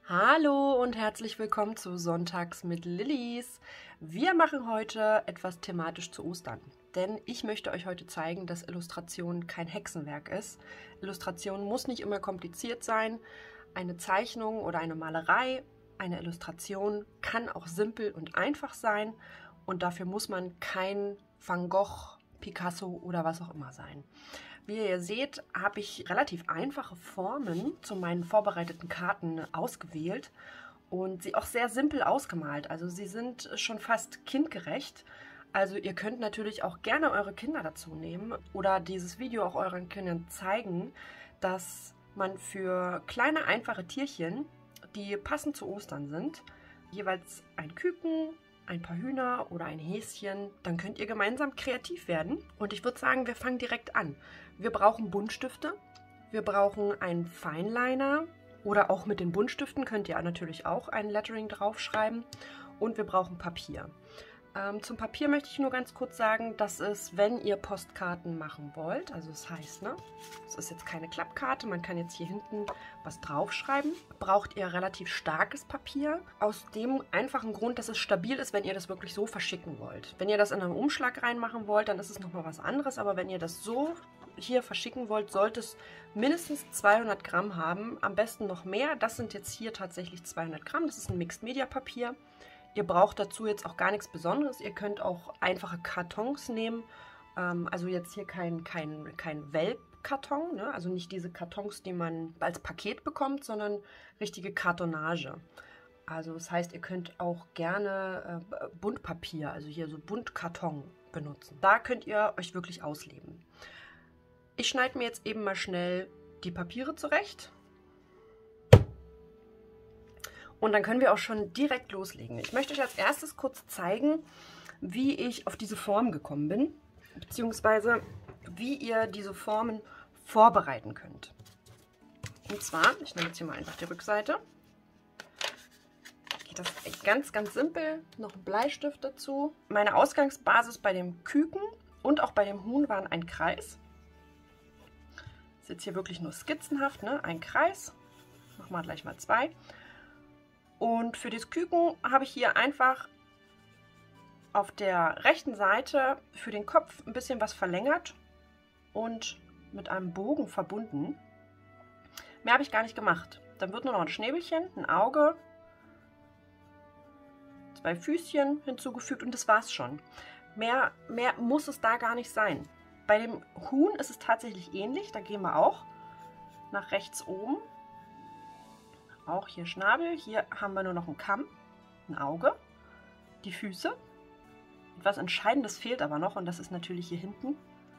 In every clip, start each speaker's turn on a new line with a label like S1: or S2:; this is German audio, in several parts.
S1: Hallo und herzlich willkommen zu Sonntags mit Lillis. Wir machen heute etwas thematisch zu Ostern, denn ich möchte euch heute zeigen, dass Illustration kein Hexenwerk ist. Illustration muss nicht immer kompliziert sein. Eine Zeichnung oder eine Malerei, eine Illustration kann auch simpel und einfach sein und dafür muss man kein Van Gogh, Picasso oder was auch immer sein. Wie ihr seht, habe ich relativ einfache Formen zu meinen vorbereiteten Karten ausgewählt und sie auch sehr simpel ausgemalt. Also sie sind schon fast kindgerecht. Also ihr könnt natürlich auch gerne eure Kinder dazu nehmen oder dieses Video auch euren Kindern zeigen, dass man für kleine einfache Tierchen, die passend zu Ostern sind, jeweils ein Küken, ein paar Hühner oder ein Häschen, dann könnt ihr gemeinsam kreativ werden. Und ich würde sagen, wir fangen direkt an. Wir brauchen Buntstifte, wir brauchen einen Fineliner oder auch mit den Buntstiften könnt ihr natürlich auch ein Lettering draufschreiben und wir brauchen Papier. Zum Papier möchte ich nur ganz kurz sagen, dass es, wenn ihr Postkarten machen wollt, also das heißt, es ist jetzt keine Klappkarte, man kann jetzt hier hinten was draufschreiben, braucht ihr relativ starkes Papier, aus dem einfachen Grund, dass es stabil ist, wenn ihr das wirklich so verschicken wollt. Wenn ihr das in einen Umschlag reinmachen wollt, dann ist es nochmal was anderes, aber wenn ihr das so hier verschicken wollt, sollte es mindestens 200 Gramm haben, am besten noch mehr. Das sind jetzt hier tatsächlich 200 Gramm, das ist ein Mixed Media Papier. Ihr braucht dazu jetzt auch gar nichts Besonderes. Ihr könnt auch einfache Kartons nehmen. Also jetzt hier kein Wellkarton, ne? Also nicht diese Kartons, die man als Paket bekommt, sondern richtige Kartonage. Also das heißt, ihr könnt auch gerne Buntpapier, also hier so Buntkarton benutzen. Da könnt ihr euch wirklich ausleben. Ich schneide mir jetzt eben mal schnell die Papiere zurecht. Und dann können wir auch schon direkt loslegen. Ich möchte euch als erstes kurz zeigen, wie ich auf diese Form gekommen bin, beziehungsweise wie ihr diese Formen vorbereiten könnt. Und zwar, ich nehme jetzt hier mal einfach die Rückseite, geht das ganz, ganz simpel. Noch ein Bleistift dazu. Meine Ausgangsbasis bei dem Küken und auch bei dem Huhn waren ein Kreis. Das ist jetzt hier wirklich nur skizzenhaft, ne? Ein Kreis. Machen wir gleich mal zwei. Und für das Küken habe ich hier einfach auf der rechten Seite für den Kopf ein bisschen was verlängert und mit einem Bogen verbunden. Mehr habe ich gar nicht gemacht. Dann wird nur noch ein Schnäbelchen, ein Auge, zwei Füßchen hinzugefügt und das war's schon. Mehr muss es da gar nicht sein. Bei dem Huhn ist es tatsächlich ähnlich. Da gehen wir auch nach rechts oben. Auch hier Schnabel, hier haben wir nur noch einen Kamm, ein Auge, die Füße. Etwas Entscheidendes fehlt aber noch und das ist natürlich hier hinten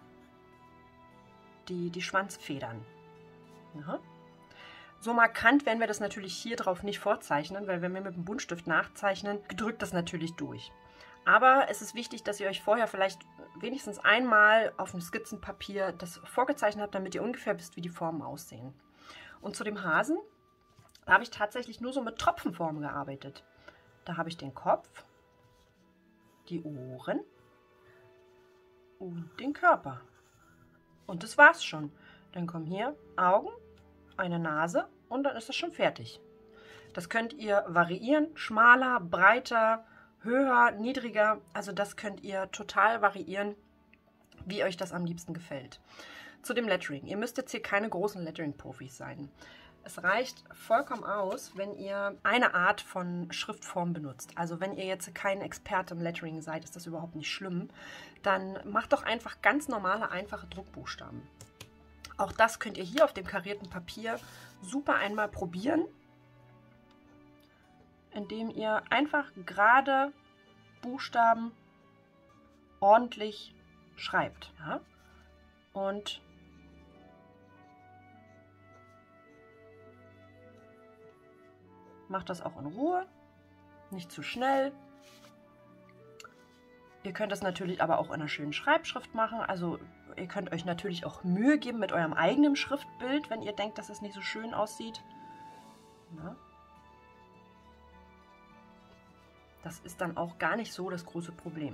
S1: die Schwanzfedern. Ja. So markant werden wir das natürlich hier drauf nicht vorzeichnen, weil wenn wir mit dem Buntstift nachzeichnen, drückt das natürlich durch. Aber es ist wichtig, dass ihr euch vorher vielleicht wenigstens einmal auf einem Skizzenpapier das vorgezeichnet habt, damit ihr ungefähr wisst, wie die Formen aussehen. Und zu dem Hasen, da habe ich tatsächlich nur so mit Tropfenformen gearbeitet. Da habe ich den Kopf, die Ohren und den Körper. Und das war's schon. Dann kommen hier Augen, eine Nase und dann ist das schon fertig. Das könnt ihr variieren, schmaler, breiter, höher, niedriger. Also das könnt ihr total variieren, wie euch das am liebsten gefällt. Zu dem Lettering. Ihr müsst jetzt hier keine großen Lettering-Profis sein. Es reicht vollkommen aus, wenn ihr eine Art von Schriftform benutzt. Also wenn ihr jetzt kein Experte im Lettering seid, ist das überhaupt nicht schlimm. Dann macht doch einfach ganz normale, einfache Druckbuchstaben. Auch das könnt ihr hier auf dem karierten Papier super einmal probieren, indem ihr einfach gerade Buchstaben ordentlich schreibt. Ja? Und macht das auch in Ruhe, nicht zu schnell. Ihr könnt das natürlich aber auch in einer schönen Schreibschrift machen. Also ihr könnt euch natürlich auch Mühe geben mit eurem eigenen Schriftbild, wenn ihr denkt, dass es nicht so schön aussieht. Ja. Das ist dann auch gar nicht so das große Problem.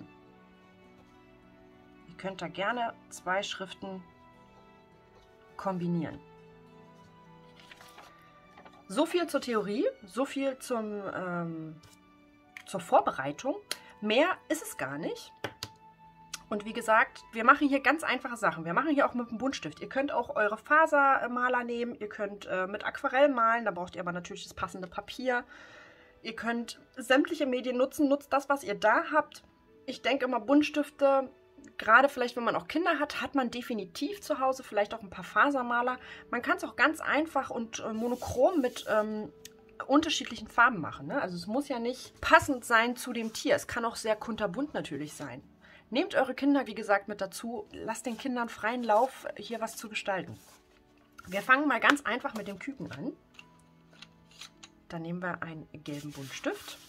S1: Ihr könnt da gerne zwei Schriften kombinieren. So viel zur Theorie, so viel zur Vorbereitung. Mehr ist es gar nicht. Und wie gesagt, wir machen hier ganz einfache Sachen. Wir machen hier auch mit dem Buntstift. Ihr könnt auch eure Fasermaler nehmen. Ihr könnt mit Aquarell malen. Da braucht ihr aber natürlich das passende Papier. Ihr könnt sämtliche Medien nutzen. Nutzt das, was ihr da habt. Ich denke immer, Buntstifte, gerade vielleicht, wenn man auch Kinder hat, hat man definitiv zu Hause. Vielleicht auch ein paar Fasermaler. Man kann es auch ganz einfach und monochrom mit unterschiedlichen Farben machen. Ne? Also es muss ja nicht passend sein zu dem Tier. Es kann auch sehr kunterbunt natürlich sein. Nehmt eure Kinder, wie gesagt, mit dazu. Lasst den Kindern freien Lauf, hier was zu gestalten. Wir fangen mal ganz einfach mit dem Küken an. Dann nehmen wir einen gelben Buntstift.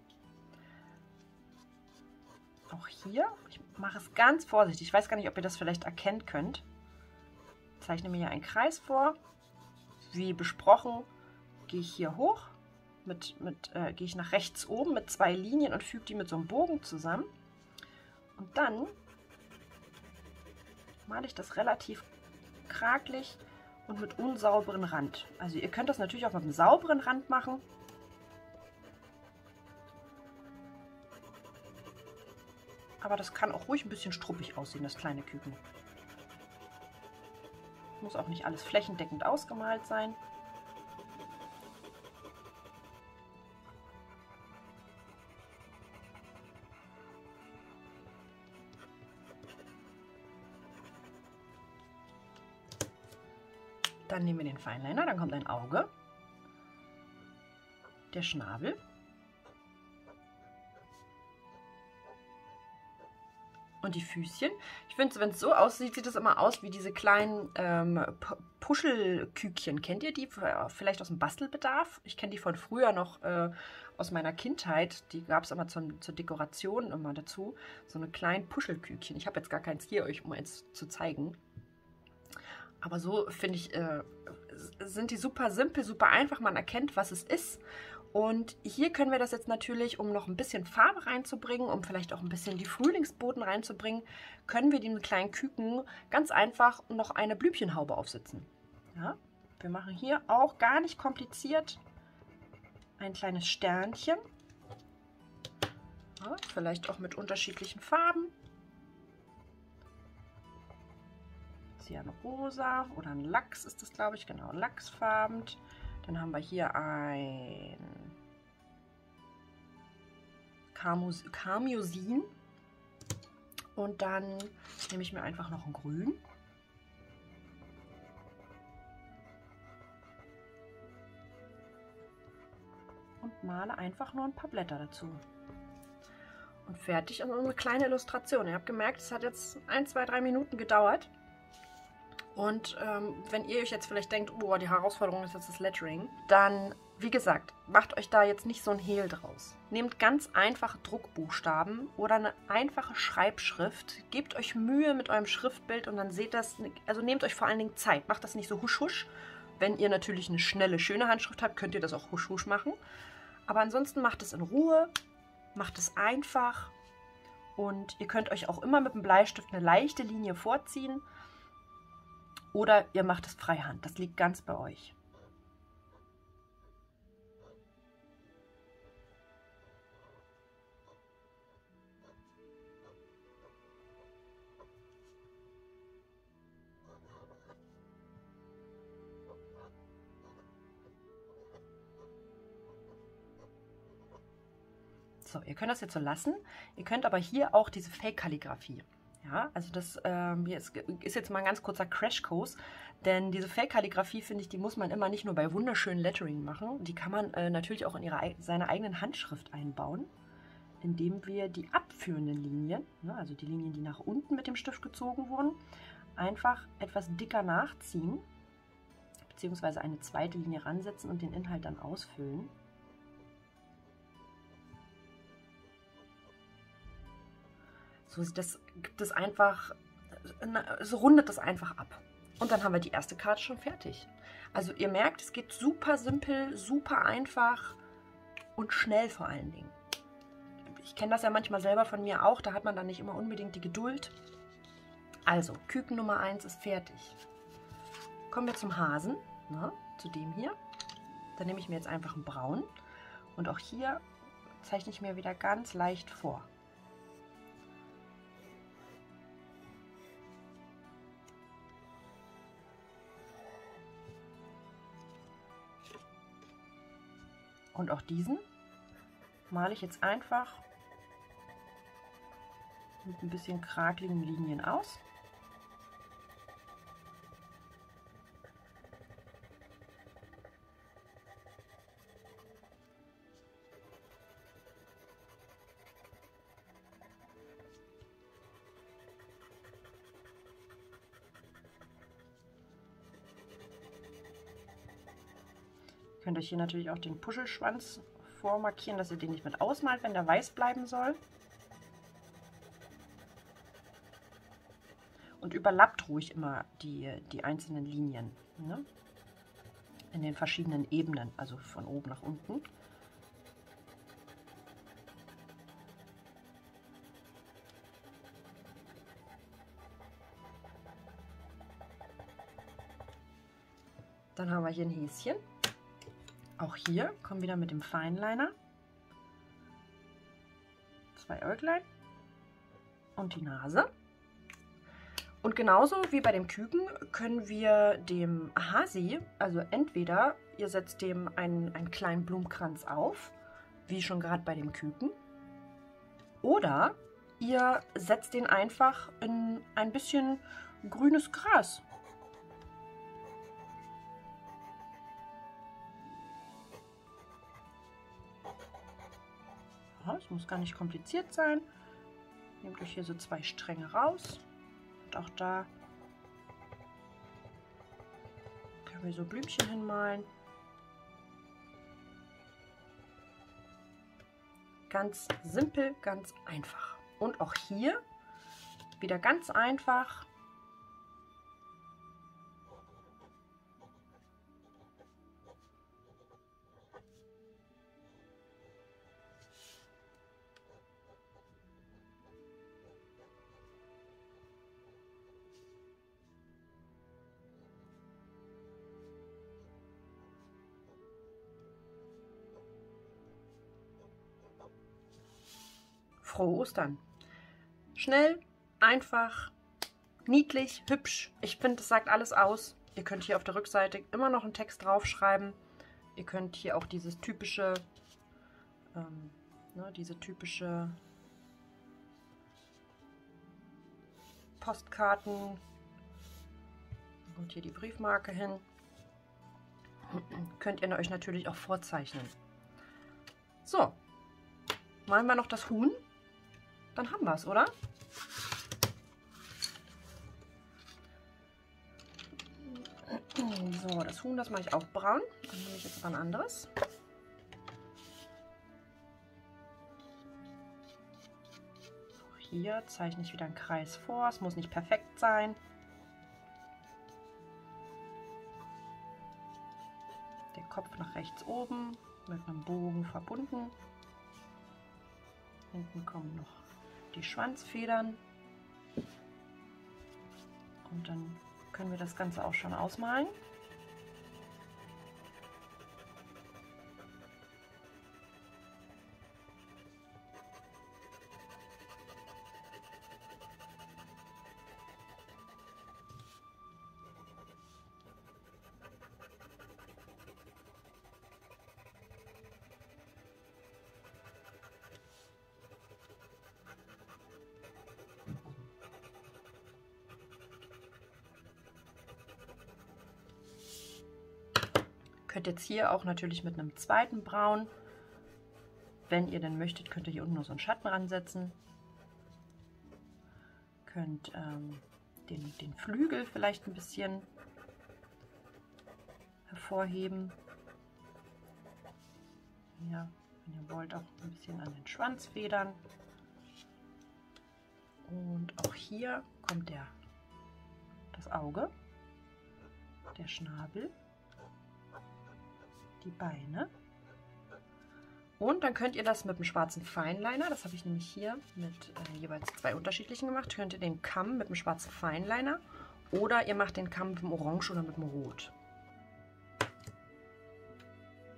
S1: Auch hier, ich mache es ganz vorsichtig. Ich weiß gar nicht, ob ihr das vielleicht erkennen könnt. Ich zeichne mir hier einen Kreis vor. Wie besprochen, gehe ich hier hoch, gehe ich nach rechts oben mit 2 Linien und füge die mit so einem Bogen zusammen. Und dann male ich das relativ krakelig und mit unsauberen Rand. Also ihr könnt das natürlich auch mit einem sauberen Rand machen. Aber das kann auch ruhig ein bisschen struppig aussehen, das kleine Küken. Muss auch nicht alles flächendeckend ausgemalt sein. Dann nehmen wir den Fineliner, dann kommt ein Auge, der Schnabel und die Füßchen. Ich finde, wenn es so aussieht, sieht es immer aus wie diese kleinen Puschelkükchen. Kennt ihr die vielleicht aus dem Bastelbedarf? Ich kenne die von früher noch aus meiner Kindheit. Die gab es immer zur Dekoration immer dazu. So eine kleinen Puschelkükchen. Ich habe jetzt gar keins hier, euch um eins zu zeigen. Aber so, finde ich, sind die super simpel, super einfach. Man erkennt, was es ist. Und hier können wir das jetzt natürlich, um noch ein bisschen Farbe reinzubringen, um vielleicht auch ein bisschen die Frühlingsboten reinzubringen, können wir dem kleinen Küken ganz einfach noch eine Blümchenhaube aufsetzen. Ja? Wir machen hier auch gar nicht kompliziert ein kleines Sternchen. Ja, vielleicht auch mit unterschiedlichen Farben. Hier ein Rosa oder ein Lachs ist das, glaube ich, genau, lachsfarben. Dann haben wir hier ein Karmosin und dann nehme ich mir einfach noch ein Grün. Und male einfach nur ein paar Blätter dazu. Und fertig ist eine kleine Illustration. Ihr habt gemerkt, es hat jetzt 1, 2, 3 Minuten gedauert. Und wenn ihr euch jetzt vielleicht denkt, oh, die Herausforderung ist jetzt das Lettering, dann, wie gesagt, macht euch da jetzt nicht so ein Hehl draus. Nehmt ganz einfache Druckbuchstaben oder eine einfache Schreibschrift, gebt euch Mühe mit eurem Schriftbild und dann seht das, also nehmt euch vor allen Dingen Zeit, macht das nicht so husch husch. Wenn ihr natürlich eine schnelle, schöne Handschrift habt, könnt ihr das auch husch husch machen. Aber ansonsten macht es in Ruhe, macht es einfach und ihr könnt euch auch immer mit dem Bleistift eine leichte Linie vorziehen. Oder ihr macht es freihand. Das liegt ganz bei euch. So, ihr könnt das jetzt so lassen. Ihr könnt aber hier auch diese Fake-Kalligrafie. Ja, also das hier ist jetzt mal ein ganz kurzer Crashkurs, denn diese Fake-Kalligrafie, finde ich, die muss man immer nicht nur bei wunderschönen Lettering machen, die kann man natürlich auch in seine eigenen Handschrift einbauen, indem wir die abführenden Linien, ne, also die Linien, die nach unten mit dem Stift gezogen wurden, einfach etwas dicker nachziehen, beziehungsweise eine zweite Linie ransetzen und den Inhalt dann ausfüllen. So gibt es einfach, so rundet das einfach ab. Und dann haben wir die erste Karte schon fertig. Also ihr merkt, es geht super simpel, super einfach und schnell vor allen Dingen. Ich kenne das ja manchmal selber von mir auch, da hat man dann nicht immer unbedingt die Geduld. Also, Küken Nummer 1 ist fertig. Kommen wir zum Hasen, ne, zu dem hier. Dann nehme ich mir jetzt einfach einen Braun und auch hier zeichne ich mir wieder ganz leicht vor. Und auch diesen male ich jetzt einfach mit ein bisschen krakeligen Linien aus. Ihr könnt euch hier natürlich auch den Puschelschwanz vormarkieren, dass ihr den nicht mit ausmalt, wenn der weiß bleiben soll. Und überlappt ruhig immer die einzelnen Linien, ne? In den verschiedenen Ebenen, also von oben nach unten. Dann haben wir hier ein Häschen. Auch hier kommen wir wieder mit dem Fineliner 2 Äuglein und die Nase. Und genauso wie bei dem Küken können wir dem Hasi, also entweder ihr setzt dem einen kleinen Blumenkranz auf, wie schon gerade bei dem Küken, oder ihr setzt den einfach in ein bisschen grünes Gras. Ja, es muss gar nicht kompliziert sein. Nehmt euch hier so 2 Stränge raus. Auch da können wir so Blümchen hinmalen. Ganz simpel, ganz einfach. Und auch hier wieder ganz einfach. Frohe Ostern. Schnell, einfach, niedlich, hübsch. Ich finde, das sagt alles aus. Ihr könnt hier auf der Rückseite immer noch einen Text draufschreiben. Ihr könnt hier auch dieses typische, diese typische Postkarten. Und hier die Briefmarke hin. Könnt ihr euch natürlich auch vorzeichnen. So, malen wir noch das Huhn. Dann haben wir es, oder? So, das Huhn, das mache ich auch braun. Dann nehme ich jetzt ein anderes. Auch hier zeichne ich wieder einen Kreis vor. Es muss nicht perfekt sein. Der Kopf nach rechts oben mit einem Bogen verbunden. Hinten kommen noch die Schwanzfedern. Und dann können wir das Ganze auch schon ausmalen. Könnt jetzt hier auch natürlich mit einem zweiten Braun, wenn ihr denn möchtet, könnt ihr hier unten noch so einen Schatten ransetzen. Könnt den Flügel vielleicht ein bisschen hervorheben. Ja, wenn ihr wollt, auch ein bisschen an den Schwanzfedern. Und auch hier kommt das Auge, der Schnabel, die Beine. Und dann könnt ihr das mit dem schwarzen Fineliner, das habe ich nämlich hier mit jeweils 2 unterschiedlichen gemacht, könnt ihr den Kamm mit dem schwarzen Fineliner oder ihr macht den Kamm mit dem Orange oder mit dem Rot.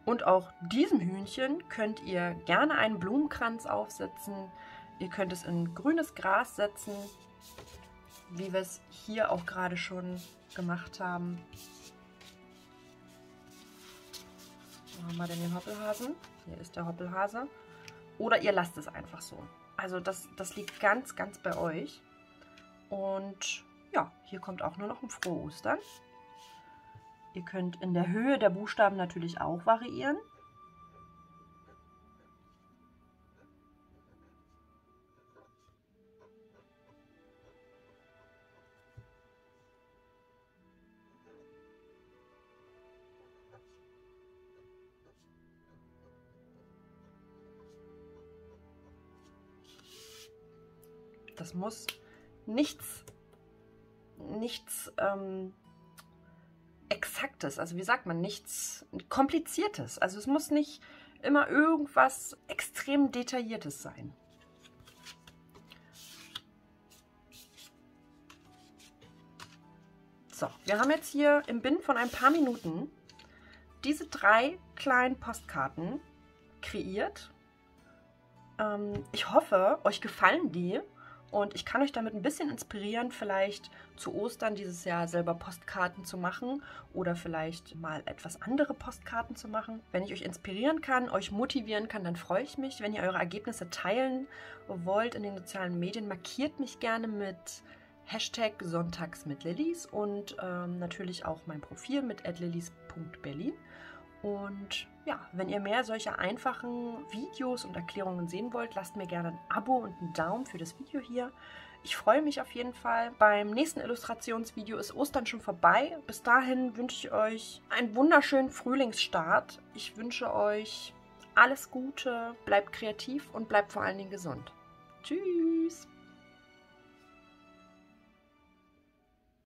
S1: Und auch diesem Hühnchen könnt ihr gerne einen Blumenkranz aufsetzen. Ihr könnt es in grünes Gras setzen, wie wir es hier auch gerade schon gemacht haben. Wo haben wir denn den Hoppelhasen? Hier ist der Hoppelhase. Oder ihr lasst es einfach so. Also das liegt ganz, ganz bei euch. Und ja, hier kommt auch nur noch ein frohe Ostern. Ihr könnt in der Höhe der Buchstaben natürlich auch variieren. Das muss nichts Exaktes, also wie sagt man, nichts Kompliziertes. Also es muss nicht immer irgendwas extrem Detailliertes sein. So, wir haben jetzt hier im Binnen von ein paar Minuten diese 3 kleinen Postkarten kreiert. Ich hoffe, euch gefallen die. Und ich kann euch damit ein bisschen inspirieren, vielleicht zu Ostern dieses Jahr selber Postkarten zu machen oder vielleicht mal etwas andere Postkarten zu machen. Wenn ich euch inspirieren kann, euch motivieren kann, dann freue ich mich. Wenn ihr eure Ergebnisse teilen wollt in den sozialen Medien, markiert mich gerne mit #sonntagsmitlillis und natürlich auch mein Profil mit @lillis.berlin. Und ja, wenn ihr mehr solcher einfachen Videos und Erklärungen sehen wollt, lasst mir gerne ein Abo und einen Daumen für das Video hier. Ich freue mich auf jeden Fall. Beim nächsten Illustrationsvideo ist Ostern schon vorbei. Bis dahin wünsche ich euch einen wunderschönen Frühlingsstart. Ich wünsche euch alles Gute, bleibt kreativ und bleibt vor allen Dingen gesund. Tschüss!